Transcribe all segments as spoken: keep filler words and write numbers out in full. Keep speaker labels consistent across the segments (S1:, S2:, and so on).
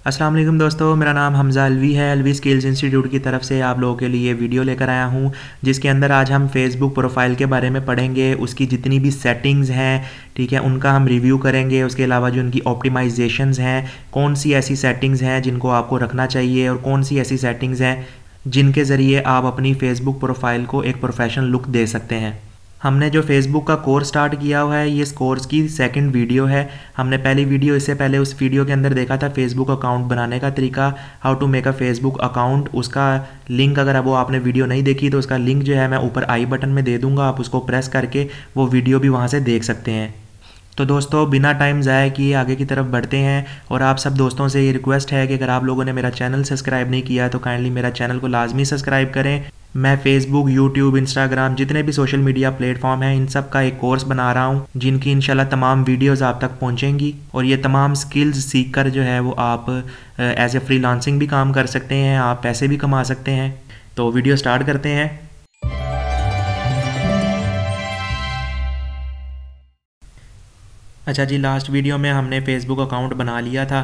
S1: अस्सलाम वालेकुम दोस्तों, मेरा नाम हमज़ा अलवी है। अलवी स्किल्स इंस्टीट्यूट की तरफ से आप लोगों के लिए वीडियो लेकर आया हूं, जिसके अंदर आज हम फेसबुक प्रोफाइल के बारे में पढ़ेंगे। उसकी जितनी भी सेटिंग्स हैं, ठीक है, उनका हम रिव्यू करेंगे। उसके अलावा जो उनकी ऑप्टिमाइजेशंस हैं, कौन सी ऐसी सेटिंग्स हैं जिनको आपको रखना चाहिए और कौन सी ऐसी सेटिंग्स हैं जिनके ज़रिए आप अपनी फेसबुक प्रोफाइल को एक प्रोफेशनल लुक दे सकते हैं। हमने जो फेसबुक का कोर्स स्टार्ट किया हुआ है, ये इस कोर्स की सेकंड वीडियो है। हमने पहली वीडियो इससे पहले उस वीडियो के अंदर देखा था फेसबुक अकाउंट बनाने का तरीका, how to make a Facebook account. उसका लिंक अगर वो आपने वीडियो नहीं देखी तो उसका लिंक जो है मैं ऊपर आई बटन में दे दूंगा, आप उसको प्रेस करके वो वीडियो भी वहाँ से देख सकते हैं। तो दोस्तों, बिना टाइम ज़ाया किए आगे की तरफ बढ़ते हैं। और आप सब दोस्तों से ये रिक्वेस्ट है कि अगर आप लोगों ने मेरा चैनल सब्सक्राइब नहीं किया तो काइंडली मेरा चैनल को लाजमी सब्सक्राइब करें। मैं फेसबुक, यूट्यूब, इंस्टाग्राम, जितने भी सोशल मीडिया प्लेटफॉर्म हैं, इन सब का एक कोर्स बना रहा हूँ, जिनकी इंशाल्लाह तमाम वीडियोस आप तक पहुँचेंगी। और ये तमाम स्किल्स सीख कर जो है वो आप एज ए फ्रीलांसिंग भी काम कर सकते हैं, आप पैसे भी कमा सकते हैं। तो वीडियो स्टार्ट करते हैं। अच्छा जी, लास्ट वीडियो में हमने फेसबुक अकाउंट बना लिया था।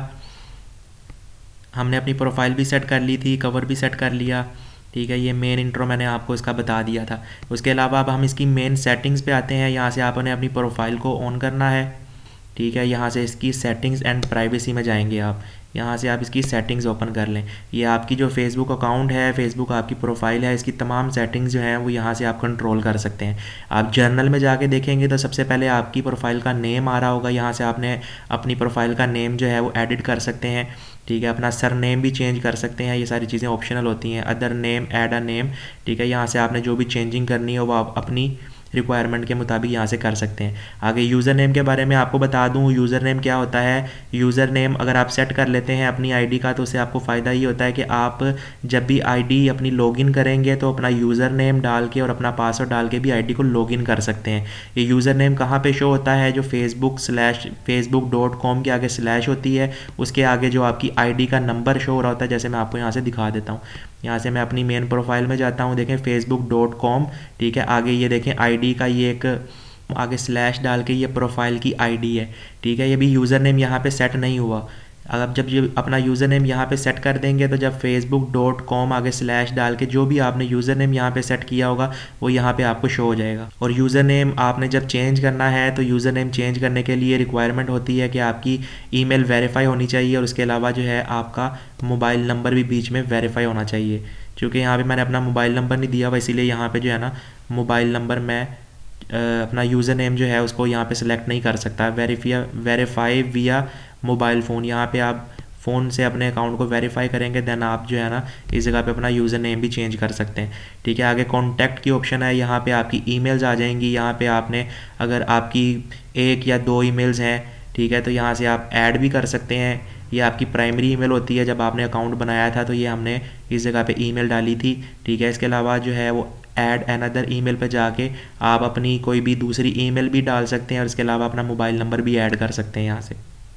S1: हमने अपनी प्रोफाइल भी सेट कर ली थी, कवर भी सेट कर लिया, ठीक है। ये मेन इंट्रो मैंने आपको इसका बता दिया था। उसके अलावा अब हम इसकी मेन सेटिंग्स पे आते हैं। यहाँ से आपने अपनी प्रोफाइल को ऑन करना है, ठीक है। यहाँ से इसकी सेटिंग्स एंड प्राइवेसी में जाएंगे आप। यहाँ से आप इसकी सेटिंग्स ओपन कर लें। ये आपकी जो फेसबुक अकाउंट है, फेसबुक आपकी प्रोफाइल है, इसकी तमाम सेटिंग्स जो हैं वो यहाँ से आप कंट्रोल कर सकते हैं। आप जर्नल में जाके देखेंगे तो सबसे पहले आपकी प्रोफाइल का नेम आ रहा होगा। यहाँ से आपने अपनी प्रोफाइल का नेम जो है वो एडिट कर सकते हैं, ठीक है। अपना सर नेम भी चेंज कर सकते हैं, ये सारी चीज़ें ऑप्शनल होती हैं। Other name, add a name, ठीक है। यहाँ से आपने जो भी चेंजिंग करनी हो वो आप अपनी रिक्वायरमेंट के मुताबिक यहाँ से कर सकते हैं। आगे यूज़र नेम के बारे में आपको बता दूँ, यूज़र नेम क्या होता है। यूज़र नेम अगर आप सेट कर लेते हैं अपनी आईडी का तो उससे आपको फ़ायदा ये होता है कि आप जब भी आईडी अपनी लॉगिन करेंगे तो अपना यूज़र नेम डाल के और अपना पासवर्ड डाल के भी आईडी को लॉगिन कर सकते हैं। ये यूज़र नेम कहाँ पे शो होता है, जो Facebook slash Facebook dot com के आगे स्लैश होती है, उसके आगे जो आपकी आईडी का नंबर शो हो रहा होता है। जैसे मैं आपको यहाँ से दिखा देता हूँ। यहाँ से मैं अपनी मेन प्रोफाइल में जाता हूँ, देखें फेसबुक डॉट कॉम, ठीक है। आगे ये देखें आईडी का ये एक आगे स्लैश डाल के ये प्रोफाइल की आईडी है, ठीक है। ये भी यूज़र नेम यहाँ पे सेट नहीं हुआ। अब जब ये अपना यूज़र नेम यहाँ पे सेट कर देंगे तो जब फेसबुक डॉट कॉम आगे स्लैश डाल के जो भी आपने यूज़र नेम यहाँ पे सेट किया होगा वो यहाँ पे आपको शो हो जाएगा। और यूज़र नेम आपने जब चेंज करना है तो यूज़र नेम चेंज करने के लिए रिक्वायरमेंट होती है कि आपकी ईमेल वेरीफाई होनी चाहिए और उसके अलावा जो है आपका मोबाइल नंबर भी बीच में वेरीफाई होना चाहिए। चूँकि यहाँ पर मैंने अपना मोबाइल नंबर नहीं दिया हुआ, इसीलिए यहाँ पर जो है ना मोबाइल नंबर मैं अपना यूज़र नेम जो है उसको यहाँ पे सिलेक्ट नहीं कर सकता। Verify verify via mobile phone, यहाँ पे आप फ़ोन से अपने अकाउंट को वेरीफाई करेंगे, देन आप जो है ना इस जगह पे अपना यूज़र नेम भी चेंज कर सकते हैं, ठीक है। आगे कॉन्टैक्ट की ऑप्शन है, यहाँ पे आपकी ईमेल्स आ जाएंगी। यहाँ पे आपने अगर आपकी एक या दो ईमेल्स हैं, ठीक है, तो यहाँ से आप ऐड भी कर सकते हैं। ये आपकी प्राइमरी ईमेल होती है, जब आपने अकाउंट बनाया था तो ये हमने इस जगह पे ईमेल डाली थी, ठीक है। इसके अलावा जो है वो ऐड अनदर ईमेल पे जाके आप अपनी कोई भी दूसरी ईमेल भी डाल सकते हैं और इसके अलावा अपना मोबाइल नंबर भी ऐड कर सकते हैं यहाँ से।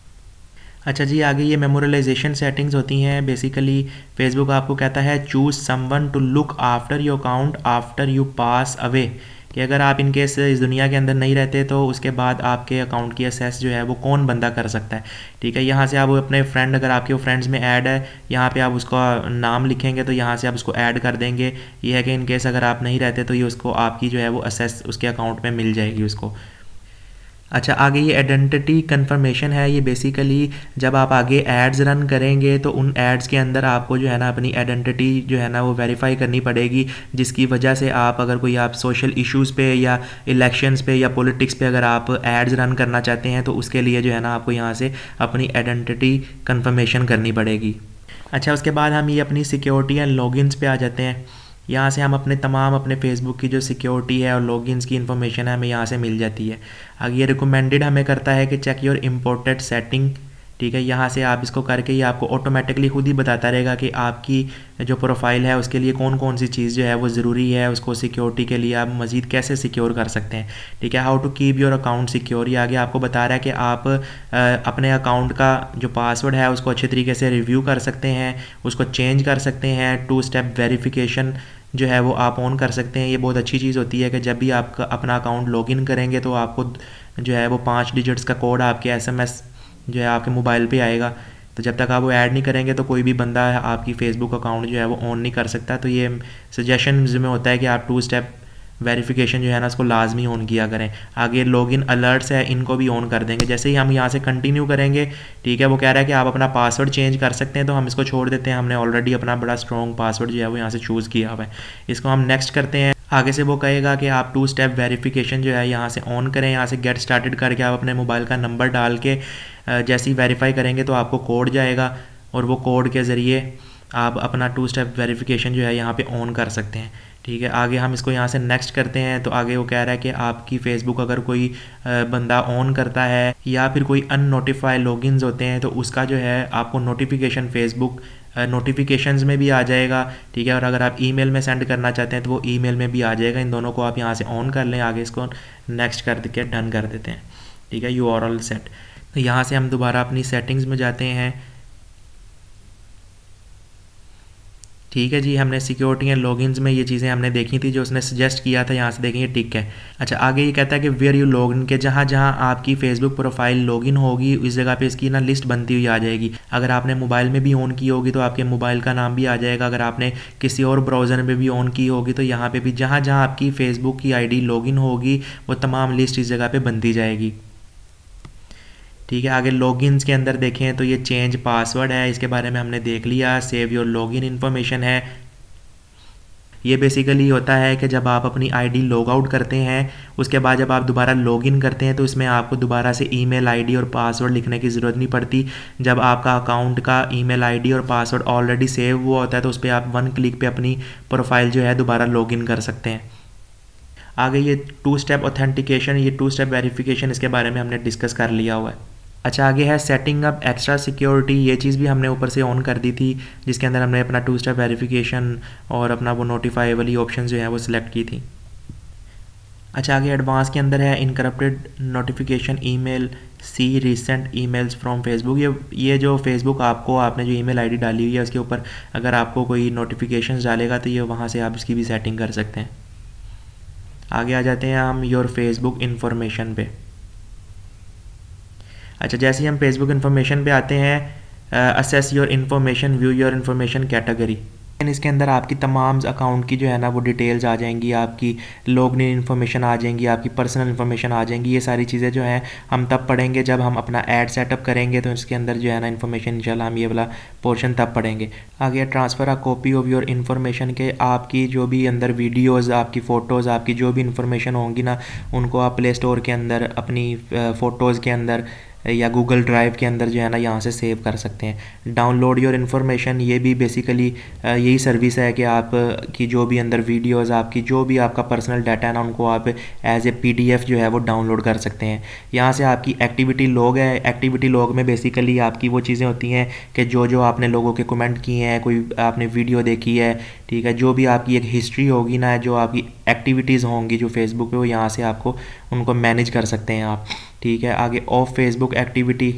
S1: अच्छा जी, आगे ये मेमोरियलाइजेशन सेटिंग्स होती हैं। बेसिकली फेसबुक आपको कहता है choose someone to look after your account after you pass away, कि अगर आप इनके इस दुनिया के अंदर नहीं रहते तो उसके बाद आपके अकाउंट की असेस जो है वो कौन बंदा कर सकता है, ठीक है। यहाँ से आप अपने फ्रेंड, अगर आपके वो फ्रेंड्स में ऐड है, यहाँ पे आप उसका नाम लिखेंगे तो यहाँ से आप उसको ऐड कर देंगे। ये है कि इनकेस अगर आप नहीं रहते तो ये उसको आपकी जो है वो असेस उसके अकाउंट में मिल जाएगी उसको। अच्छा, आगे ये आइडेंटिटी कंफर्मेशन है। ये बेसिकली जब आप आगे एड्स रन करेंगे तो उन एड्स के अंदर आपको जो है ना अपनी आइडेंटिटी जो है ना वो वेरीफाई करनी पड़ेगी, जिसकी वजह से आप अगर कोई आप सोशल इश्यूज़ पे या इलेक्शंस पे या पॉलिटिक्स पे अगर आप एड्स रन करना चाहते हैं तो उसके लिए जो है ना आपको यहाँ से अपनी आइडेंटिटी कंफर्मेशन करनी पड़ेगी। अच्छा, उसके बाद हम ये अपनी सिक्योरिटी एंड लॉगिन्स पे आ जाते हैं। यहाँ से हम अपने तमाम अपने फेसबुक की जो सिक्योरिटी है और लॉगिन्स की इन्फॉर्मेशन है हमें यहाँ से मिल जाती है। आगे ये रिकमेंडेड हमें करता है कि चेक योर इम्पोर्टेड सेटिंग, ठीक है। यहाँ से आप इसको करके ये आपको ऑटोमेटिकली खुद ही बताता रहेगा कि आपकी जो प्रोफाइल है उसके लिए कौन कौन सी चीज़ जो है वो ज़रूरी है, उसको सिक्योरिटी के लिए आप मज़ीद कैसे सिक्योर कर सकते हैं, ठीक है। How to keep your account secure, ये आगे आपको बता रहा है कि आप अपने अकाउंट का जो पासवर्ड है उसको अच्छे तरीके से रिव्यू कर सकते हैं, उसको चेंज कर सकते हैं। टू स्टेप वेरिफिकेशन जो है वो आप ऑन कर सकते हैं। ये बहुत अच्छी चीज़ होती है कि जब भी आप अपना अकाउंट लॉगिन करेंगे तो आपको जो है वो पाँच डिजिट्स का कोड आपके एसएमएस जो है आपके मोबाइल पे आएगा, तो जब तक आप वो ऐड नहीं करेंगे तो कोई भी बंदा आपकी फ़ेसबुक अकाउंट जो है वो ऑन नहीं कर सकता। तो ये सजेशन में होता है कि आप टू स्टेप वेरिफिकेशन जो है ना उसको लाजमी ऑन किया करें। आगे लॉगिन अलर्ट्स है, इनको भी ऑन कर देंगे। जैसे ही हम यहाँ से कंटिन्यू करेंगे, ठीक है, वो कह रहा है कि आप अपना पासवर्ड चेंज कर सकते हैं, तो हम इसको छोड़ देते हैं। हमने ऑलरेडी अपना बड़ा स्ट्रॉन्ग पासवर्ड जो है वो यहाँ से चूज़ किया हुआ है। इसको हम नेक्स्ट करते हैं। आगे से वो कहेगा कि आप टू स्टेप वेरिफिकेशन जो है यहाँ से ऑन करें। यहाँ से गेट स्टार्टेड करके आप अपने मोबाइल का नंबर डाल के जैसे ही वेरीफाई करेंगे तो आपको कोड जाएगा, और वो कोड के ज़रिए आप अपना टू स्टेप वेरिफिकेशन जो है यहाँ पे ऑन कर सकते हैं। ठीक है, आगे हम इसको यहाँ से नेक्स्ट करते हैं। तो आगे वो कह रहा है कि आपकी फ़ेसबुक अगर कोई बंदा ऑन करता है या फिर कोई अननोटिफाइड लॉगिन्स होते हैं तो उसका जो है आपको नोटिफिकेशन फ़ेसबुक नोटिफिकेशंस में भी आ जाएगा। ठीक है, और अगर आप ईमेल में सेंड करना चाहते हैं तो वो ईमेल में भी आ जाएगा। इन दोनों को आप यहाँ से ऑन कर लें। आगे इसको नेक्स्ट कर के डन कर देते हैं। ठीक है, यू आर ऑल सेट। तो यहाँ से हम दोबारा अपनी सेटिंग्स में जाते हैं। ठीक है जी, हमने सिक्योरिटी एंड लॉगिन्स में ये चीज़ें हमने देखी थी जो उसने सजेस्ट किया था। यहाँ से देखेंगे टिक है। अच्छा, आगे ये कहता है कि वेयर यू लॉगिन, के जहाँ जहाँ आपकी फ़ेसबुक प्रोफाइल लॉगिन होगी उस जगह पे इसकी ना लिस्ट बनती हुई आ जाएगी। अगर आपने मोबाइल में भी ऑन की होगी तो आपके मोबाइल का नाम भी आ जाएगा। अगर आपने किसी और ब्राउज़र में भी ऑन की होगी तो यहाँ पर भी जहाँ जहाँ आपकी फ़ेसबुक की आई डी लॉगिन होगी वो तमाम लिस्ट इस जगह पर बनती जाएगी। ठीक है, आगे लॉगिन्स के अंदर देखें तो ये चेंज पासवर्ड है, इसके बारे में हमने देख लिया। सेव योर लॉगिन इन्फॉर्मेशन है, ये बेसिकली होता है कि जब आप अपनी आईडी लॉग आउट करते हैं उसके बाद जब आप दोबारा लॉगिन करते हैं तो इसमें आपको दोबारा से ईमेल आईडी और पासवर्ड लिखने की ज़रूरत नहीं पड़ती। जब आपका अकाउंट का ईमेल आईडी और पासवर्ड ऑलरेडी सेव हुआ होता है तो उस पर आप वन क्लिक पे अपनी प्रोफाइल जो है दोबारा लॉगिन कर सकते हैं। आगे ये टू स्टेप ऑथेंटिकेशन, ये टू स्टेप वेरिफिकेशन, इसके बारे में हमने डिस्कस कर लिया हुआ है। अच्छा, आगे है सेटिंग अप एक्स्ट्रा सिक्योरिटी, ये चीज़ भी हमने ऊपर से ऑन कर दी थी जिसके अंदर हमने अपना टू स्टेप वेरिफिकेशन और अपना वो नोटिफाई वाली ऑप्शन जो है वो सिलेक्ट की थी। अच्छा, आगे एडवांस के अंदर है encrypted notification email, see recent emails from Facebook. ये ये जो फेसबुक आपको आपने जो ईमेल आईडी डाली हुई है उसके ऊपर अगर आपको कोई नोटिफिकेशंस डालेगा तो ये वहाँ से आप इसकी भी सेटिंग कर सकते हैं। आगे आ जाते हैं हम योर फेसबुक इन्फॉर्मेशन पे। अच्छा, जैसे ही हम फेसबुक इन्फॉर्मेशन पे आते हैं, access your information, view your information category, इसके अंदर आपकी तमाम अकाउंट की जो है ना वो डिटेल्स आ जाएंगी, आपकी लॉगिन इन्फॉर्मेशन आ जाएंगी, आपकी पर्सनल इन्फॉर्मेशन आ जाएंगी। ये सारी चीज़ें जो हैं हम तब पढ़ेंगे जब हम अपना ऐड सेटअप करेंगे, तो इसके अंदर जो है ना इन्फॉर्मेशन इंशाल्लाह हम ये वाला पोर्शन तब पढ़ेंगे। आगे transfer a copy of your information, के आपकी जो भी अंदर वीडियोज़, आपकी फ़ोटोज़, आपकी जो भी इन्फॉर्मेशन होंगी ना उनको आप प्ले स्टोर के अंदर अपनी फ़ोटोज़ के अंदर या गूगल ड्राइव के अंदर जो है ना यहाँ से सेव कर सकते हैं। डाउनलोड योर इन्फॉर्मेशन, ये भी बेसिकली यही सर्विस है कि आप की जो भी अंदर वीडियोस, आपकी जो भी आपका पर्सनल डाटा है ना उनको आप एज ए पीडीएफ जो है वो डाउनलोड कर सकते हैं। यहाँ से आपकी एक्टिविटी लॉग है, एक्टिविटी लॉग में बेसिकली आपकी वो चीज़ें होती हैं कि जो जो आपने लोगों के कमेंट किए हैं, कोई आपने वीडियो देखी है, ठीक है, जो भी आपकी एक हिस्ट्री होगी ना, जो आपकी एक्टिविटीज़ होंगी जो फेसबुक पे, वो यहाँ से आपको उनको मैनेज कर सकते हैं आप। ठीक है, आगे ऑफ फेसबुक एक्टिविटी,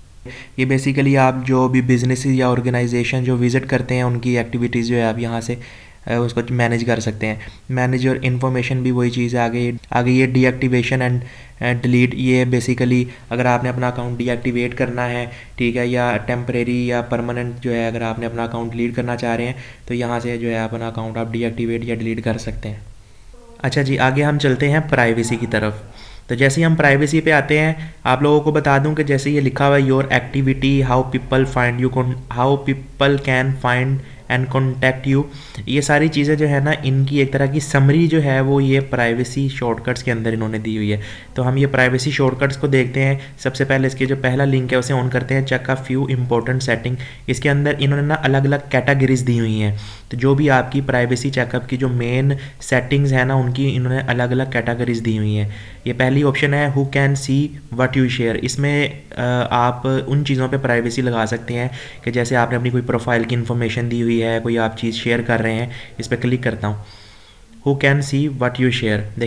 S1: ये बेसिकली आप जो भी बिजनेस या ऑर्गेनाइजेशन जो विज़िट करते हैं उनकी एक्टिविटीज़ जो है आप यहाँ से उसको मैनेज कर सकते हैं। मैनेज योर इन्फॉर्मेशन भी वही चीज़ है। आगे आगे ये डीएक्टिवेशन एंड डिलीट, ये बेसिकली अगर आपने अपना अकाउंट डीएक्टिवेट करना है, ठीक है, या टेम्परेरी या परमानेंट जो है अगर आपने अपना अकाउंट डिलीट करना चाह रहे हैं तो यहाँ से जो है अपना अकाउंट आप डीएक्टिवेट या डिलीट कर सकते हैं। अच्छा जी, आगे हम चलते हैं प्राइवेसी की तरफ। तो जैसे ही हम प्राइवेसी पे आते हैं, आप लोगों को बता दूं कि जैसे ये लिखा हुआ है your activity, how people find you, how people can find and contact you, ये सारी चीज़ें जो है ना इनकी एक तरह की समरी जो है वो ये प्राइवेसी शॉर्टकट्स के अंदर इन्होंने दी हुई है। तो हम ये प्राइवेसी शॉर्टकट्स को देखते हैं। सबसे पहले इसके जो पहला लिंक है उसे ऑन करते हैं, check a few important setting. इसके अंदर इन्होंने ना अलग अलग कैटेगरीज दी हुई हैं, तो जो भी आपकी प्राइवेसी चेकअप की जो मेन सेटिंग्स हैं ना उनकी इन्होंने अलग अलग कैटेगरीज दी हुई हैं। ये पहली ऑप्शन है who can see what you share, इसमें आप उन चीज़ों पे प्राइवेसी लगा सकते हैं कि जैसे आपने अपनी कोई प्रोफाइल की इन्फॉर्मेशन दी हुई है, कोई आप चीज़ शेयर कर रहे हैं, इस पर क्लिक करता हूँ, who can see what you share, देखें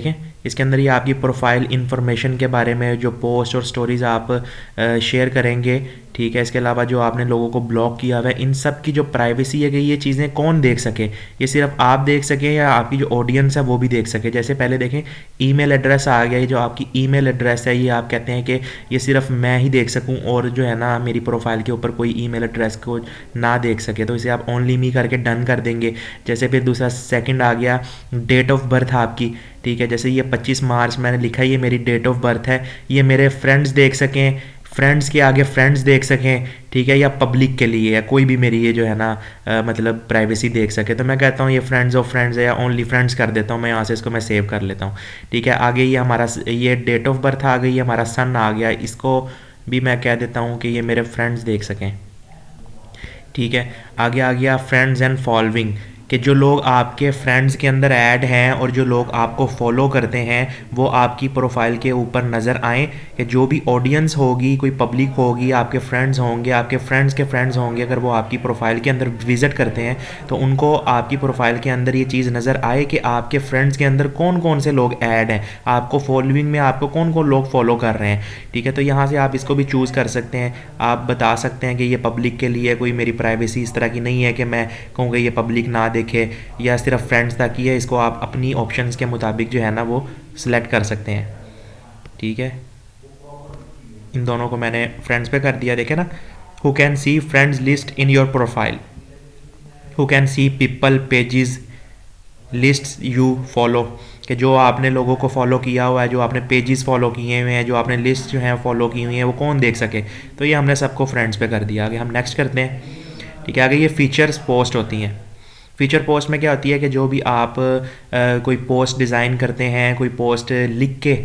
S1: इसके अंदर ये आपकी प्रोफाइल इन्फॉर्मेशन के बारे में जो पोस्ट और स्टोरीज़ आप शेयर करेंगे, ठीक है। इसके अलावा जो आपने लोगों को ब्लॉक किया हुआ है, इन सब की जो प्राइवेसी है कि ये चीज़ें कौन देख सके, ये सिर्फ आप देख सकें या आपकी जो ऑडियंस है वो भी देख सके। जैसे पहले देखें ईमेल एड्रेस आ गया, ये जो आपकी ईमेल एड्रेस है ये आप कहते हैं कि ये सिर्फ मैं ही देख सकूं और जो है ना मेरी प्रोफाइल के ऊपर कोई ईमेल एड्रेस को ना देख सके, तो इसे आप ओनली मी करके डन कर देंगे। जैसे फिर दूसरा सेकंड आ गया डेट ऑफ बर्थ आपकी, ठीक है। जैसे ये पच्चीस मार्च मैंने लिखा है, ये मेरी डेट ऑफ बर्थ है, ये मेरे फ्रेंड्स देख सकें, फ्रेंड्स के आगे फ्रेंड्स देख सकें, ठीक है, या पब्लिक के लिए या कोई भी मेरी ये जो है ना आ, मतलब प्राइवेसी देख सके। तो मैं कहता हूँ ये फ्रेंड्स ऑफ फ्रेंड्स है या ओनली फ्रेंड्स कर देता हूँ मैं, यहाँ से इसको मैं सेव कर लेता हूँ, ठीक है। आगे ये हमारा ये डेट ऑफ बर्थ आ गई, हमारा सन आ गया, इसको भी मैं कह देता हूँ कि ये मेरे फ्रेंड्स देख सकें, ठीक है। आगे आ गया फ्रेंड्स एंड फॉलोइंग, कि जो लोग आपके फ्रेंड्स के अंदर ऐड हैं और जो लोग आपको फॉलो करते हैं वो आपकी प्रोफाइल के ऊपर नज़र आएँ, कि जो भी ऑडियंस होगी, कोई पब्लिक होगी, आपके फ्रेंड्स होंगे, आपके फ्रेंड्स के फ्रेंड्स होंगे, अगर वो आपकी प्रोफाइल के अंदर विज़िट करते हैं तो उनको आपकी प्रोफाइल के अंदर ये चीज़ नज़र आए कि आपके फ्रेंड्स के अंदर कौन कौन से लोग ऐड हैं, आपको फॉलोइंग में आपको कौन कौन लोग फॉलो कर रहे हैं, ठीक है। तो यहाँ से आप इसको भी चूज़ कर सकते हैं, आप बता सकते हैं कि ये पब्लिक के लिए, कोई मेरी प्राइवेसी इस तरह की नहीं है कि मैं कहूँगा ये पब्लिक ना देखे या सिर्फ फ्रेंड्स तक ही है। इसको आप अपनी ऑप्शंस के मुताबिक जो है ना वो सिलेक्ट कर सकते हैं, ठीक है। इन दोनों को मैंने फ्रेंड्स पे कर दिया, देखे ना, who can see friends list in your profile, who can see people pages list you follow, कि जो आपने लोगों को फॉलो किया हुआ है, जो आपने पेजेस फॉलो किए हुए हैं, जो आपने लिस्ट जो है फॉलो की हुई है वो कौन देख सके। तो ये हमने सबको फ्रेंड्स पे कर दिया। आगे हम नेक्स्ट करते हैं, ठीक है। आगे ये फीचर्स पोस्ट होती हैं। फीचर पोस्ट में क्या होती है कि जो भी आप आ, कोई पोस्ट डिज़ाइन करते हैं, कोई पोस्ट लिख के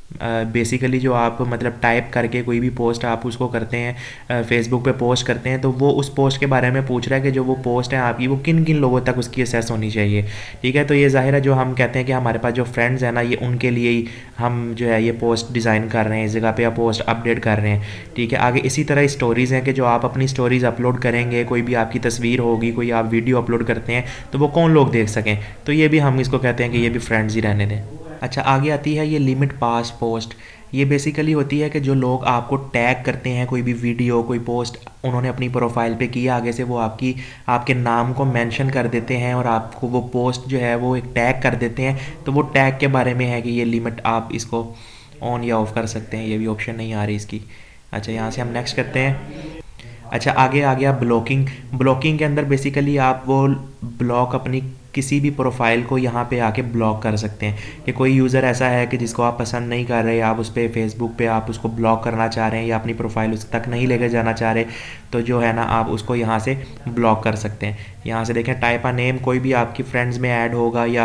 S1: बेसिकली जो आप मतलब टाइप करके कोई भी पोस्ट आप उसको करते हैं, फेसबुक पे पोस्ट करते हैं, तो वो उस पोस्ट के बारे में पूछ रहा है कि जो वो पोस्ट है आपकी वो किन किन लोगों तक उसकी एसेस होनी चाहिए, ठीक है। तो ये ज़ाहिर है जो हम कहते हैं कि हमारे पास जो फ्रेंड्स हैं ना, ये उनके लिए ही हम जो है ये पोस्ट डिज़ाइन कर रहे हैं, इस जगह पे आप पोस्ट अपडेट कर रहे हैं, ठीक है। आगे इसी तरह स्टोरीज़ हैं कि जो आप अपनी स्टोरीज़ अपलोड करेंगे, कोई भी आपकी तस्वीर होगी, कोई आप वीडियो अपलोड करते हैं तो वो कौन लोग देख सकें, तो ये भी हम इसको कहते हैं कि ये भी फ्रेंड्स ही रहने दें। अच्छा, आगे आती है ये लिमिट पास पोस्ट। ये बेसिकली होती है कि जो लोग आपको टैग करते हैं, कोई भी वीडियो, कोई पोस्ट उन्होंने अपनी प्रोफाइल पे किया, आगे से वो आपकी आपके नाम को मेंशन कर देते हैं और आपको वो पोस्ट जो है वो एक टैग कर देते हैं, तो वो टैग के बारे में है कि ये लिमिट आप इसको ऑन या ऑफ़ कर सकते हैं। ये भी ऑप्शन नहीं आ रही इसकी। अच्छा, यहाँ से हम नेक्स्ट करते हैं। अच्छा, आगे आ गया ब्लॉकिंग। ब्लॉकिंग के अंदर बेसिकली आप वो ब्लॉक अपनी किसी भी प्रोफाइल को यहाँ पे आके ब्लॉक कर सकते हैं कि कोई यूज़र ऐसा है कि जिसको आप पसंद नहीं कर रहे, आप उस पर फेसबुक पे आप उसको ब्लॉक करना चाह रहे हैं या अपनी प्रोफाइल उस तक नहीं लेकर जाना चाह रहे, तो जो है ना आप उसको यहाँ से ब्लॉक कर सकते हैं। यहाँ से देखें टाइप आ नेम, कोई भी आपकी फ्रेंड्स में ऐड होगा या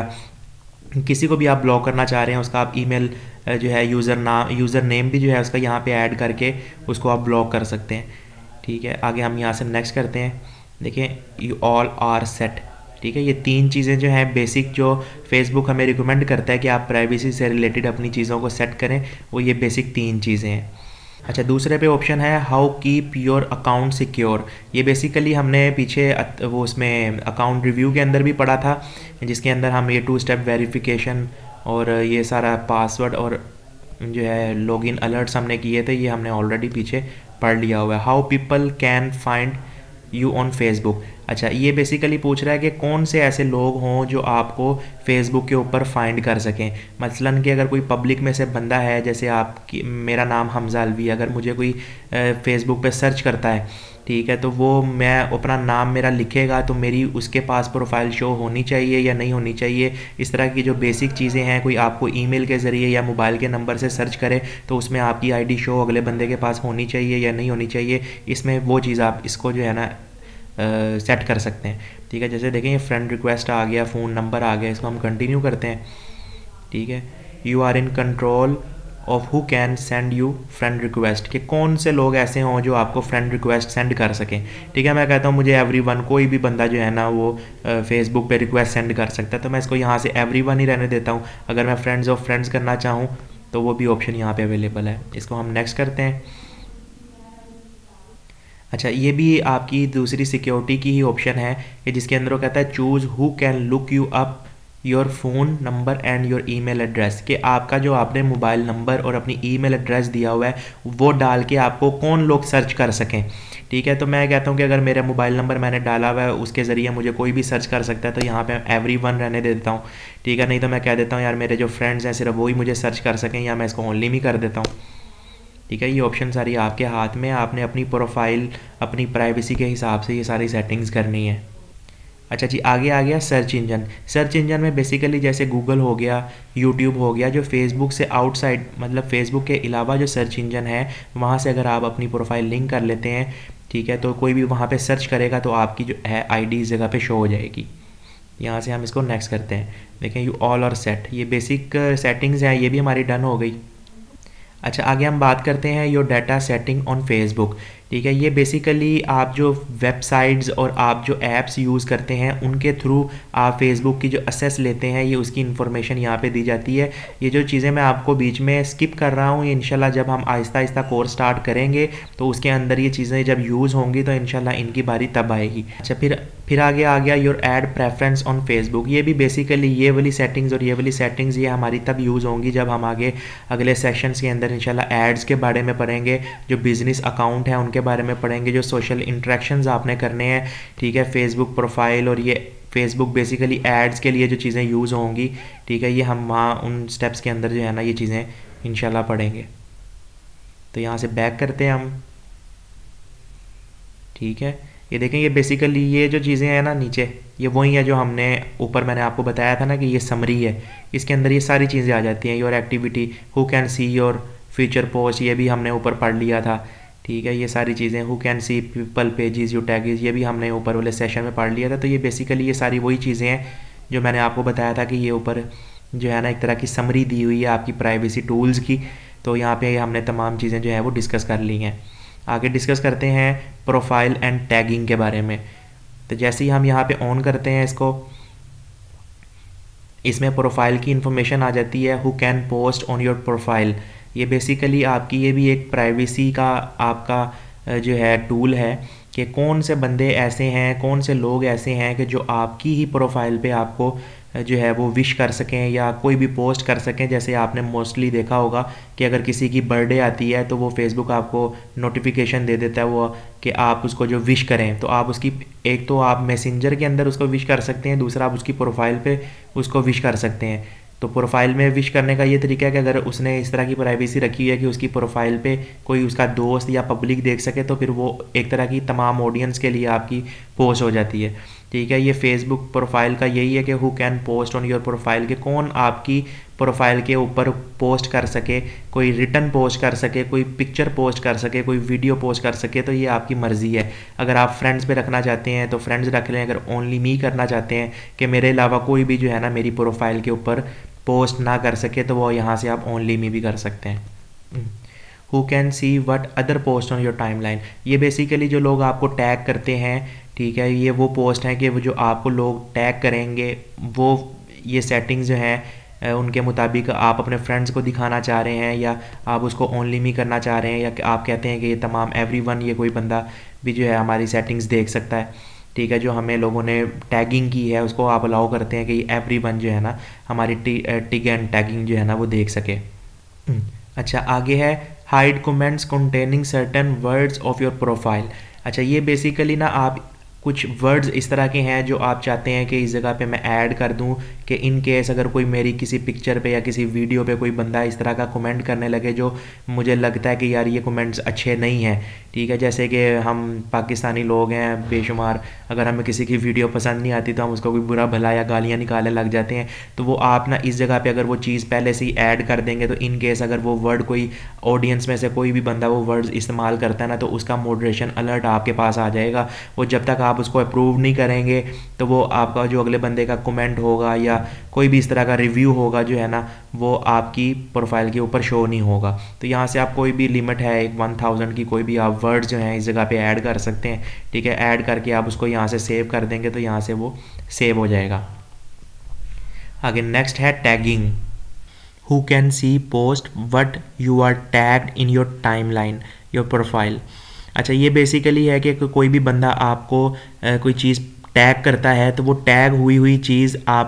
S1: किसी को भी आप ब्लॉक करना चाह रहे हैं, उसका आप ईमेल जो है यूज़र नाम यूज़र नेम भी जो है उसका यहाँ पर ऐड करके उसको आप ब्लॉक कर सकते हैं, ठीक है। आगे हम यहाँ से नेक्स्ट करते हैं। देखें, यू ऑल आर सेट, ठीक है। ये तीन चीज़ें जो हैं बेसिक जो फेसबुक हमें रिकमेंड करता है कि आप प्राइवेसी से रिलेटेड अपनी चीज़ों को सेट करें, वो ये बेसिक तीन चीज़ें हैं। अच्छा, दूसरे पे ऑप्शन है how keep your account secure. ये बेसिकली हमने पीछे वो उसमें अकाउंट रिव्यू के अंदर भी पढ़ा था, जिसके अंदर हम ये टू स्टेप वेरिफिकेशन और ये सारा पासवर्ड और जो है लॉगिन अलर्ट्स हमने किए थे, ये हमने ऑलरेडी पीछे पढ़ लिया हुआ है। How people can find you on Facebook. अच्छा, ये बेसिकली पूछ रहा है कि कौन से ऐसे लोग हों जो आपको फेसबुक के ऊपर फाइंड कर सकें। मसलन कि अगर कोई पब्लिक में से बंदा है, जैसे आप मेरा नाम हमजा अलवी, अगर मुझे कोई फेसबुक पे सर्च करता है, ठीक है, तो वो मैं अपना नाम मेरा लिखेगा तो मेरी उसके पास प्रोफाइल शो होनी चाहिए या नहीं होनी चाहिए। इस तरह की जो बेसिक चीज़ें हैं, कोई आपको ईमेल के ज़रिए या मोबाइल के नंबर से सर्च करे तो उसमें आपकी आईडी शो अगले बंदे के पास होनी चाहिए या नहीं होनी चाहिए, इसमें वो चीज़ आप इसको जो है ना सेट uh, कर सकते हैं, ठीक है। जैसे देखें ये फ्रेंड रिक्वेस्ट आ गया, फ़ोन नंबर आ गया, इसको हम कंटिन्यू करते हैं, ठीक है। You are in control of who can send you friend request, कि कौन से लोग ऐसे हों जो आपको फ्रेंड रिक्वेस्ट सेंड कर सकें, ठीक है। मैं कहता हूँ मुझे एवरीवन, कोई भी बंदा जो है ना वो फेसबुक पे रिक्वेस्ट सेंड कर सकता है, तो मैं इसको यहाँ से एवरीवन ही रहने देता हूँ। अगर मैं फ्रेंड्स ऑफ फ्रेंड्स करना चाहूँ तो वो भी ऑप्शन यहाँ पे अवेलेबल है। इसको हम नेक्स्ट करते हैं। अच्छा, ये भी आपकी दूसरी सिक्योरिटी की ही ऑप्शन है कि जिसके अंदर वो कहता है choose who can look you up your phone number and your email address, कि आपका जो आपने मोबाइल नंबर और अपनी ईमेल एड्रेस दिया हुआ है वो डाल के आपको कौन लोग सर्च कर सकें। ठीक है, तो मैं कहता हूँ कि अगर मेरा मोबाइल नंबर मैंने डाला हुआ है उसके ज़रिए मुझे कोई भी सर्च कर सकता है, तो यहाँ पे एवरी वन रहने देता हूँ। ठीक है, नहीं तो मैं कह देता हूँ यार मेरे जो फ्रेंड्स हैं सिर्फ वही मुझे सर्च कर सकें, या मैं इसको ओनली में कर देता हूँ। ठीक है, ये ऑप्शन सारी आपके हाथ में, आपने अपनी प्रोफाइल अपनी प्राइवेसी के हिसाब से ये सारी सेटिंग्स करनी है। अच्छा जी, आगे आ गया सर्च इंजन। सर्च इंजन में बेसिकली जैसे गूगल हो गया, यूट्यूब हो गया, जो फेसबुक से आउटसाइड मतलब फेसबुक के अलावा जो सर्च इंजन है वहाँ से अगर आप अपनी प्रोफाइल लिंक कर लेते हैं, ठीक है, तो कोई भी वहाँ पे सर्च करेगा तो आपकी जो है आईडी इस जगह पे शो हो जाएगी। यहाँ से हम इसको नेक्स्ट करते हैं। देखें यू ऑल और सेट, ये बेसिक सेटिंग्स हैं, ये भी हमारी डन हो गई। अच्छा, आगे हम बात करते हैं your data setting on Facebook. ठीक है, ये बेसिकली आप जो वेबसाइट्स और आप जो ऐप्स यूज़ करते हैं उनके थ्रू आप फेसबुक की जो असेस लेते हैं, ये उसकी इन्फॉर्मेशन यहाँ पे दी जाती है। ये जो चीज़ें मैं आपको बीच में स्किप कर रहा हूँ, ये इंशाल्लाह जब हम आहिस्ता आहिस्ता कोर्स स्टार्ट करेंगे तो उसके अंदर ये चीज़ें जब यूज़ होंगी तो इंशाल्लाह इनकी बारी तब आएगी। अच्छा, फिर फिर आगे आ गया your ad preference on Facebook. ये भी बेसिकली ये वाली सेटिंग्स और ये वाली सेटिंग्स ये हमारी तब यूज़ होंगी जब हम आगे अगले सेक्शंस के अंदर इंशाल्लाह एड्स के बारे में पढ़ेंगे, जो बिज़नेस अकाउंट है उनके बारे में पढ़ेंगे, जो सोशल इंटरेक्शंस आपने करने हैं। ठीक है, फेसबुक प्रोफाइल और ये फेसबुक बेसिकली एड्स के लिए जो चीज़ें यूज़ होंगी, ठीक है, ये हम वहाँ उन स्टेप्स के अंदर जो है ना ये चीज़ें इंशाल्लाह पढ़ेंगे। तो यहाँ से बैक करते हैं हम। ठीक है, ये देखें ये बेसिकली ये जो चीज़ें हैं ना नीचे, ये वही है जो हमने ऊपर मैंने आपको बताया था ना कि ये समरी है, इसके अंदर ये सारी चीज़ें आ जाती हैं। Your activity, who can see your future post, ये भी हमने ऊपर पढ़ लिया था। ठीक है, ये सारी चीज़ें, who can see people pages you tags, ये भी हमने ऊपर वाले सेशन में पढ़ लिया था। तो ये बेसिकली ये सारी वही चीज़ें हैं जो मैंने आपको बताया था कि ये ऊपर जो है ना एक तरह की समरी दी हुई है आपकी प्राइवेसी टूल्स की। तो यहाँ पे हमने तमाम चीज़ें जो है वो डिस्कस कर ली हैं। आगे डिस्कस करते हैं प्रोफाइल एंड टैगिंग के बारे में। तो जैसे ही हम यहाँ पे ऑन करते हैं इसको, इसमें प्रोफाइल की इंफॉर्मेशन आ जाती है, who can post on your profile. ये बेसिकली आपकी ये भी एक प्राइवेसी का आपका जो है टूल है कि कौन से बंदे ऐसे हैं, कौन से लोग ऐसे हैं कि जो आपकी ही प्रोफाइल पे आपको जो है वो विश कर सकें या कोई भी पोस्ट कर सकें। जैसे आपने मोस्टली देखा होगा कि अगर किसी की बर्थडे आती है तो वो फेसबुक आपको नोटिफिकेशन दे देता है वो कि आप उसको जो विश करें, तो आप उसकी एक तो आप मैसेंजर के अंदर उसको विश कर सकते हैं, दूसरा आप उसकी प्रोफाइल पे उसको विश कर सकते हैं। तो प्रोफाइल में विश करने का ये तरीका है कि अगर उसने इस तरह की प्राइवेसी रखी है कि उसकी प्रोफाइल पे कोई उसका दोस्त या पब्लिक देख सके, तो फिर वो एक तरह की तमाम ऑडियंस के लिए आपकी पोस्ट हो जाती है। ठीक है, ये फेसबुक प्रोफाइल का यही है कि who can post on your profile, के कौन आपकी प्रोफाइल के ऊपर पोस्ट कर सके, कोई रिटर्न पोस्ट कर सके, कोई पिक्चर पोस्ट कर सके, कोई वीडियो पोस्ट कर सके। तो ये आपकी मर्ज़ी है। अगर आप फ्रेंड्स पे रखना चाहते हैं तो फ्रेंड्स रख लें, अगर ओनली मी करना चाहते हैं कि मेरे अलावा कोई भी जो है ना मेरी प्रोफाइल के ऊपर पोस्ट ना कर सके, तो वो यहाँ से आप ओनली मी भी कर सकते हैं। Who can see what other post on your timeline, ये बेसिकली जो लोग आपको टैग करते हैं, ठीक है, ये वो पोस्ट हैं कि वो जो आपको लोग टैग करेंगे वो ये सेटिंग्स जो हैं उनके मुताबिक आप अपने फ्रेंड्स को दिखाना चाह रहे हैं या आप उसको ओनली मी करना चाह रहे हैं, या आप कहते हैं कि ये तमाम एवरीवन, ये कोई बंदा भी जो है हमारी सेटिंग्स देख सकता है। ठीक है, जो हमें लोगों ने टैगिंग की है उसको आप अलाउ करते हैं कि एवरीवन जो है ना हमारी टिग एंड टैगिंग जो है ना वो देख सके। अच्छा, आगे है hide comments containing certain words of your profile. अच्छा, ये बेसिकली ना आप कुछ वर्ड्स इस तरह के हैं जो आप चाहते हैं कि इस जगह पे मैं ऐड कर दूं कि इन केस अगर कोई मेरी किसी पिक्चर पे या किसी वीडियो पे कोई बंदा इस तरह का कमेंट करने लगे जो मुझे लगता है कि यार ये कमेंट्स अच्छे नहीं हैं। ठीक है, जैसे कि हम पाकिस्तानी लोग हैं बेशुमार, अगर हमें किसी की वीडियो पसंद नहीं आती तो हम उसको कोई बुरा भला या गालियाँ निकालने लग जाते हैं। तो वो आप ना इस जगह पर अगर वो चीज़ पहले से ही ऐड कर देंगे तो इन केस अगर वो वर्ड कोई ऑडियंस में से कोई भी बंदा वो वर्ड्स इस्तेमाल करता है ना तो उसका मॉडरेशन अलर्ट आपके पास आ जाएगा। वो जब तक आप उसको अप्रूव नहीं करेंगे तो वो आपका जो अगले बंदे का कमेंट होगा या कोई भी इस तरह का रिव्यू होगा जो है ना वो आपकी प्रोफाइल के ऊपर शो नहीं होगा। तो यहाँ से आप कोई भी लिमिट है एक वन थाउजेंड की, कोई भी आप वर्ड्स जो हैं इस जगह पे ऐड कर सकते हैं। ठीक है, ऐड करके आप उसको यहाँ से सेव कर देंगे तो यहाँ से वो सेव हो जाएगा। आगे नेक्स्ट है tagging. Who can see post what you are tagged in your timeline your profile. अच्छा, ये बेसिकली है कि कोई भी बंदा आपको कोई चीज़ टैग करता है तो वो टैग हुई हुई चीज़ आप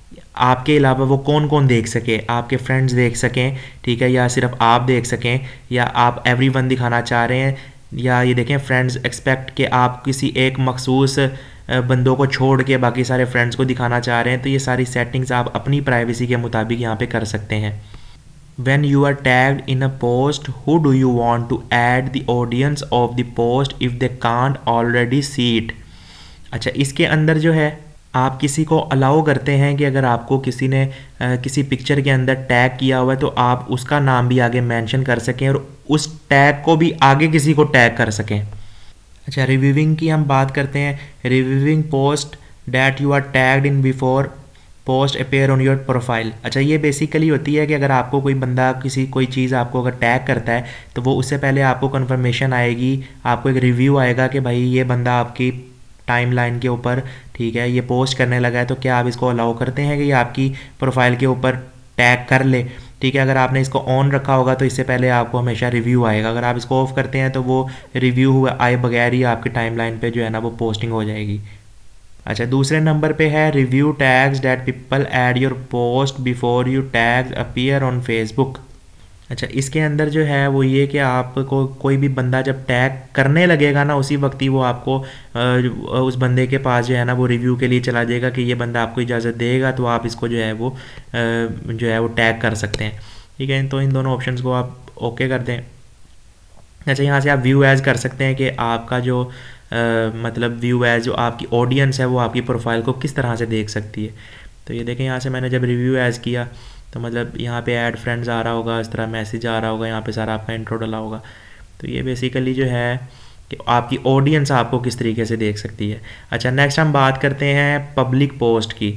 S1: आपके अलावा वो कौन कौन देख सके, आपके फ्रेंड्स देख सकें, ठीक है, या सिर्फ आप देख सकें, या आप एवरीवन दिखाना चाह रहे हैं, या ये देखें फ्रेंड्स एक्सपेक्ट कि आप किसी एक मखसूस बंदों को छोड़ के बाकी सारे फ्रेंड्स को दिखाना चाह रहे हैं। तो ये सारी सेटिंग्स आप अपनी प्राइवेसी के मुताबिक यहाँ पे कर सकते हैं। When you are tagged in a post, who do you want to add the audience of the post if they can't already see it? अच्छा, इसके अंदर जो है आप किसी को अलाउ करते हैं कि अगर आपको किसी ने आ, किसी पिक्चर के अंदर टैग किया हुआ है तो आप उसका नाम भी आगे मेंशन कर सकें और उस टैग को भी आगे किसी को टैग कर सकें। अच्छा, रिव्यूइंग की हम बात करते हैं। Reviewing post that you are tagged in before post appear on your profile. अच्छा, ये बेसिकली होती है कि अगर आपको कोई बंदा किसी कोई चीज़ आपको अगर टैग करता है तो वो उससे पहले आपको कन्फर्मेशन आएगी, आपको एक रिव्यू आएगा कि भाई ये बंदा आपकी टाइमलाइन के ऊपर, ठीक है, ये पोस्ट करने लगा है, तो क्या आप इसको अलाउ करते हैं कि ये आपकी प्रोफाइल के ऊपर टैग कर ले। ठीक है, अगर आपने इसको ऑन रखा होगा तो इससे पहले आपको हमेशा रिव्यू आएगा। अगर आप इसको ऑफ करते हैं तो वो रिव्यू हुआ आए बगैर ही आपकी टाइमलाइन पे जो है ना वो पोस्टिंग हो जाएगी। अच्छा, दूसरे नंबर पे है review tags that people add your post before you tags appear on Facebook. अच्छा, इसके अंदर जो है वो ये कि आपको कोई भी बंदा जब टैग करने लगेगा ना उसी वक्त ही वो आपको उस बंदे के पास जो है ना वो रिव्यू के लिए चला जाएगा कि ये बंदा आपको इजाज़त देगा तो आप इसको जो है वो जो है वो टैग कर सकते हैं। ठीक है, तो इन दोनों ऑप्शंस को आप ओके कर दें। अच्छा, यहाँ से आप व्यू एज कर सकते हैं कि आपका जो Uh, मतलब व्यू एज जो आपकी ऑडियंस है वो आपकी प्रोफाइल को किस तरह से देख सकती है। तो ये देखें, यहाँ से मैंने जब रिव्यू एज किया तो मतलब यहाँ पे ऐड फ्रेंड्स आ रहा होगा, इस तरह मैसेज आ रहा होगा, यहाँ पे सारा आपका इंट्रो डला होगा। तो ये बेसिकली जो है कि आपकी ऑडियंस आपको किस तरीके से देख सकती है। अच्छा, नेक्स्ट हम बात करते हैं पब्लिक पोस्ट की।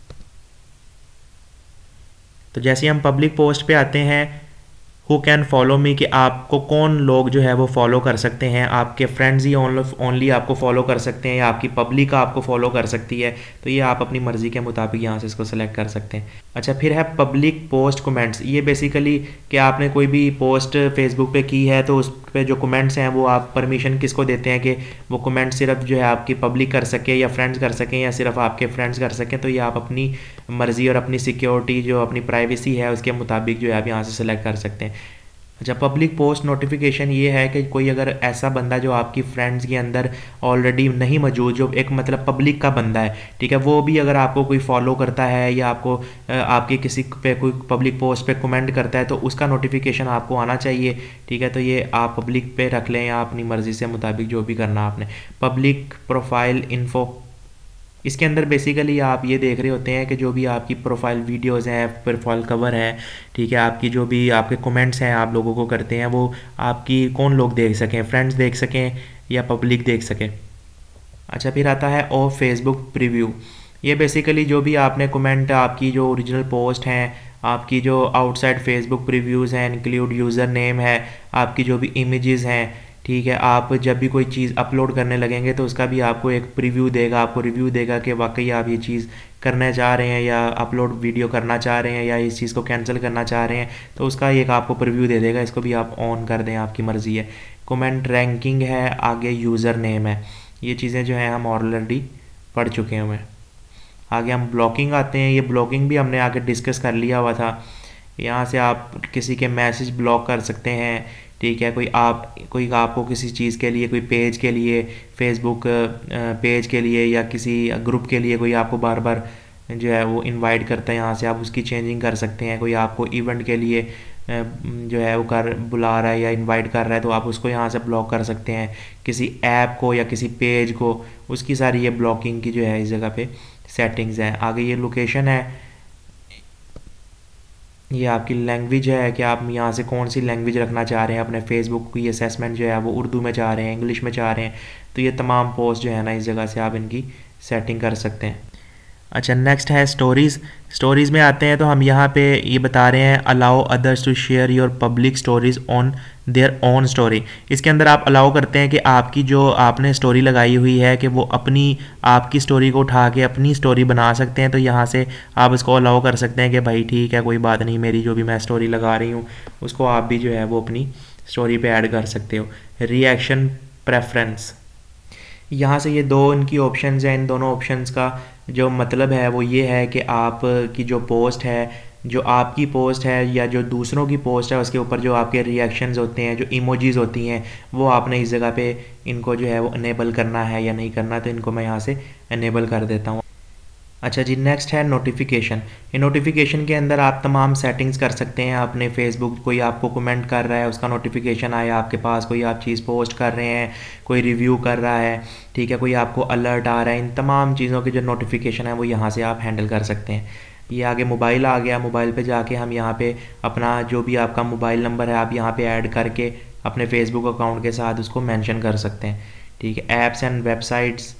S1: तो जैसे हम पब्लिक पोस्ट पे आते हैं, हु कैन फॉलो मी, कि आपको कौन लोग जो है वो फॉलो कर सकते हैं। आपके फ्रेंड्स ही ओनली आपको फॉलो कर सकते हैं या आपकी पब्लिक आपको फॉलो कर सकती है। तो ये आप अपनी मर्ज़ी के मुताबिक यहाँ से इसको सेलेक्ट कर सकते हैं। अच्छा, फिर है पब्लिक पोस्ट कमेंट्स। ये बेसिकली कि आपने कोई भी पोस्ट फेसबुक पे की है तो उस पे जो कमेंट्स हैं वो आप परमिशन किसको देते हैं कि वो कमेंट सिर्फ जो है आपकी पब्लिक कर सके या फ्रेंड्स कर सकें या सिर्फ आपके फ्रेंड्स कर सकें। तो ये आप अपनी मर्ज़ी और अपनी सिक्योरिटी जो अपनी प्राइवेसी है उसके मुताबिक जो है आप यहाँ से सेलेक्ट कर सकते हैं। अच्छा, पब्लिक पोस्ट नोटिफिकेशन ये है कि कोई अगर ऐसा बंदा जो आपकी फ्रेंड्स के अंदर ऑलरेडी नहीं मौजूद, जो एक मतलब पब्लिक का बंदा है, ठीक है, वो भी अगर आपको कोई फॉलो करता है या आपको आपके किसी पे कोई पब्लिक पोस्ट पे कमेंट करता है तो उसका नोटिफिकेशन आपको आना चाहिए। ठीक है, तो ये आप पब्लिक पे रख लें या अपनी मर्ज़ी से मुताबिक जो भी करना आपने। पब्लिक प्रोफाइल इन्फो, इसके अंदर बेसिकली आप ये देख रहे होते हैं कि जो भी आपकी प्रोफाइल वीडियोस हैं, प्रोफाइल कवर है, ठीक है, आपकी जो भी आपके कमेंट्स हैं आप लोगों को करते हैं वो आपकी कौन लोग देख सकें, फ्रेंड्स देख सकें या पब्लिक देख सकें। अच्छा, फिर आता है ओ फेसबुक प्रीव्यू। ये बेसिकली जो भी आपने कमेंट, आपकी जो ओरिजिनल पोस्ट हैं, आपकी जो आउटसाइड फेसबुक प्रीव्यूज़ हैं, इंक्लूड यूज़र नेम है, आपकी जो भी इमेजेस हैं, ठीक है, आप जब भी कोई चीज़ अपलोड करने लगेंगे तो उसका भी आपको एक प्रीव्यू देगा, आपको रिव्यू देगा कि वाकई आप ये चीज़ करना चाह रहे हैं या अपलोड वीडियो करना चाह रहे हैं या इस चीज़ को कैंसिल करना चाह रहे हैं, तो उसका एक आपको प्रीव्यू दे देगा। इसको भी आप ऑन कर दें, आपकी मर्ज़ी है। कमेंट रैंकिंग है, आगे यूज़र नेम है, ये चीज़ें जो हैं हम ऑलरेडी पढ़ चुके हैं। आगे हम ब्लॉकिंग आते हैं। ये ब्लॉकिंग भी हमने आगे डिस्कस कर लिया हुआ था। यहाँ से आप किसी के मैसेज ब्लॉक कर सकते हैं, ठीक है, कोई आप कोई आपको किसी चीज़ के लिए, कोई पेज के लिए, फेसबुक पेज के लिए या किसी ग्रुप के लिए कोई आपको बार बार जो है वो इनवाइट करता है, यहाँ से आप उसकी चेंजिंग कर सकते हैं। कोई आपको इवेंट के लिए जो है वो कर बुला रहा है या इनवाइट कर रहा है तो आप उसको यहाँ से ब्लॉक कर सकते हैं। किसी ऐप को या किसी पेज को, उसकी सारी ये ब्लॉकिंग की जो है इस जगह पे सेटिंग्स हैं। आगे ये लोकेशन है, ये आपकी लैंग्वेज है कि आप यहाँ से कौन सी लैंग्वेज रखना चाह रहे हैं। अपने फेसबुक की असेसमेंट जो है वो उर्दू में चाह रहे हैं, इंग्लिश में चाह रहे हैं, तो ये तमाम पोस्ट जो है ना इस जगह से आप इनकी सेटिंग कर सकते हैं। अच्छा, नेक्स्ट है स्टोरीज़। स्टोरीज़ में आते हैं तो हम यहाँ पे ये बता रहे हैं allow others to share your public stories on their own story. इसके अंदर आप अलाउ करते हैं कि आपकी जो आपने स्टोरी लगाई हुई है कि वो अपनी आपकी स्टोरी को उठा के अपनी स्टोरी बना सकते हैं। तो यहाँ से आप इसको अलाउ कर सकते हैं कि भाई ठीक है, कोई बात नहीं, मेरी जो भी मैं स्टोरी लगा रही हूँ उसको आप भी जो है वो अपनी स्टोरी पे ऐड कर सकते हो। रिएक्शन प्रेफरेंस, यहाँ से ये दो इनकी ऑप्शंस हैं। इन दोनों ऑप्शंस का जो मतलब है वो ये है कि आप की जो पोस्ट है, जो आपकी पोस्ट है या जो दूसरों की पोस्ट है, उसके ऊपर जो आपके रिएक्शंस होते हैं, जो इमोजीज़ होती हैं, वो आपने इस जगह पे इनको जो है वो इनेबल करना है या नहीं करना। तो इनको मैं यहाँ से इनेबल कर देता हूँ। अच्छा जी, नेक्स्ट है नोटिफिकेशन। ये नोटिफिकेशन के अंदर आप तमाम सेटिंग्स कर सकते हैं अपने फेसबुक। कोई आपको कमेंट कर रहा है, उसका नोटिफिकेशन आया आपके पास, कोई आप चीज़ पोस्ट कर रहे हैं, कोई रिव्यू कर रहा है, ठीक है, कोई आपको अलर्ट आ रहा है, इन तमाम चीज़ों के जो नोटिफिकेशन है वो यहाँ से आप हैंडल कर सकते हैं। ये आगे मोबाइल आ गया। मोबाइल पे जाके हम यहाँ पे अपना जो भी आपका मोबाइल नंबर है आप यहाँ पे ऐड करके अपने फेसबुक अकाउंट के साथ उसको मेंशन कर सकते हैं, ठीक है। Apps and websites,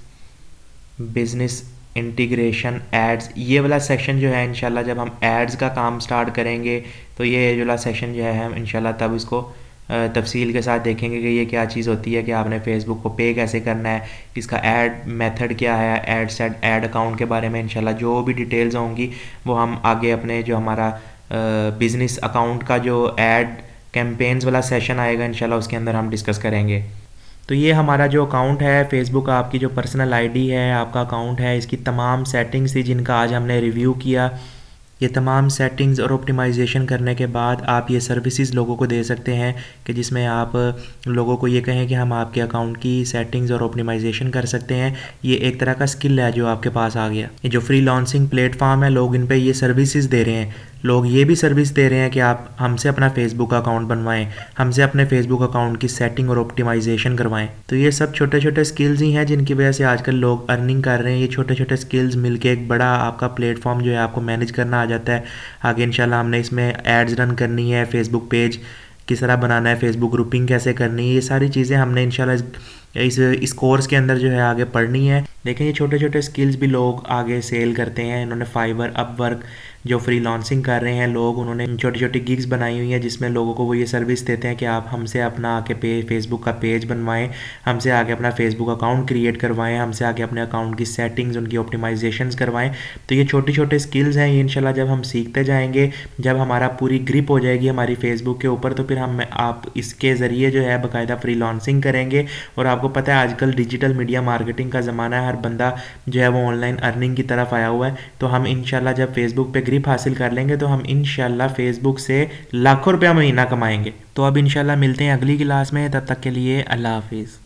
S1: business integration, ads, ये वाला सेक्शन जो है इंशाल्लाह जब हम एड्स का काम स्टार्ट करेंगे तो ये वाला सेक्शन जो है हम इंशाल्लाह तब इसको तफसील के साथ देखेंगे कि ये क्या चीज़ होती है कि आपने फेसबुक को पे कैसे करना है, इसका ऐड मेथड क्या है, ऐड सेट ऐड अकाउंट के बारे में इंशाल्लाह जो भी डिटेल्स होंगी वो हम आगे अपने जो हमारा बिज़नेस अकाउंट का जो ऐड कैंपेन्स वाला सेशन आएगा इंशाल्लाह उसके अंदर हम डिस्कस करेंगे। तो ये हमारा जो अकाउंट है फेसबुक, आपकी जो पर्सनल आईडी है, आपका अकाउंट है, इसकी तमाम सेटिंग्स थी जिनका आज हमने रिव्यू किया। ये तमाम सेटिंग्स और ऑप्टिमाइजेशन करने के बाद आप ये सर्विसेज लोगों को दे सकते हैं कि जिसमें आप लोगों को ये कहें कि हम आपके अकाउंट की सेटिंग्स और ऑप्टिमाइजेशन कर सकते हैं। ये एक तरह का स्किल है जो आपके पास आ गया। ये जो फ्रीलांसिंग प्लेटफॉर्म है, लोग इन पे ये सर्विसेज दे रहे हैं। लोग ये भी सर्विस दे रहे हैं कि आप हमसे अपना फेसबुक अकाउंट बनवाएं, हमसे अपने फेसबुक अकाउंट की सेटिंग और ऑप्टिमाइजेशन करवाएं। तो ये सब छोटे छोटे स्किल्स ही हैं जिनकी वजह से आजकल लोग अर्निंग कर रहे हैं। ये छोटे छोटे स्किल्स मिलके एक बड़ा आपका प्लेटफॉर्म जो है आपको मैनेज करना आ जाता है। आगे इंशाल्लाह हमने इसमें एड्स रन करनी है, फेसबुक पेज किस तरह बनाना है, फेसबुक ग्रुपिंग कैसे करनी है, ये सारी चीज़ें हमने इंशाल्लाह इस इस कोर्स के अंदर जो है आगे पढ़नी है। देखें ये छोटे छोटे स्किल्स भी लोग आगे सेल करते हैं। इन्होंने फाइवर, अपवर्क जो फ्रीलांसिंग कर रहे हैं लोग, उन्होंने छोटी छोटी गिग्स बनाई हुई हैं जिसमें लोगों को वो ये सर्विस देते हैं कि आप हमसे अपना आके पे फेसबुक का पेज बनवाएं, हमसे आगे अपना फेसबुक अकाउंट क्रिएट करवाएं, हमसे आगे अपने अकाउंट की सेटिंग्स, उनकी ऑप्टिमाइजेशंस करवाएं। तो ये छोटे छोटे स्किल्स हैं, ये इंशाल्लाह जब हम सीखते जाएंगे, जब हमारा पूरी ग्रिप हो जाएगी हमारी फेसबुक के ऊपर, तो फिर हम आप इसके ज़रिए जो है बाकायदा फ्रीलांसिंग करेंगे। और आपको पता है आजकल डिजिटल मीडिया मार्केटिंग का ज़माना है, हर बंदा जो है वो ऑनलाइन अर्निंग की तरफ आया हुआ है। तो हम इंशाल्लाह जब फेसबुक पे ग्रिप हासिल कर लेंगे तो हम इंशाल्लाह फेसबुक से लाखों रुपया महीना कमाएंगे। तो अब इंशाल्लाह मिलते हैं अगली क्लास में, तब तक के लिए अल्लाह हाफिज़।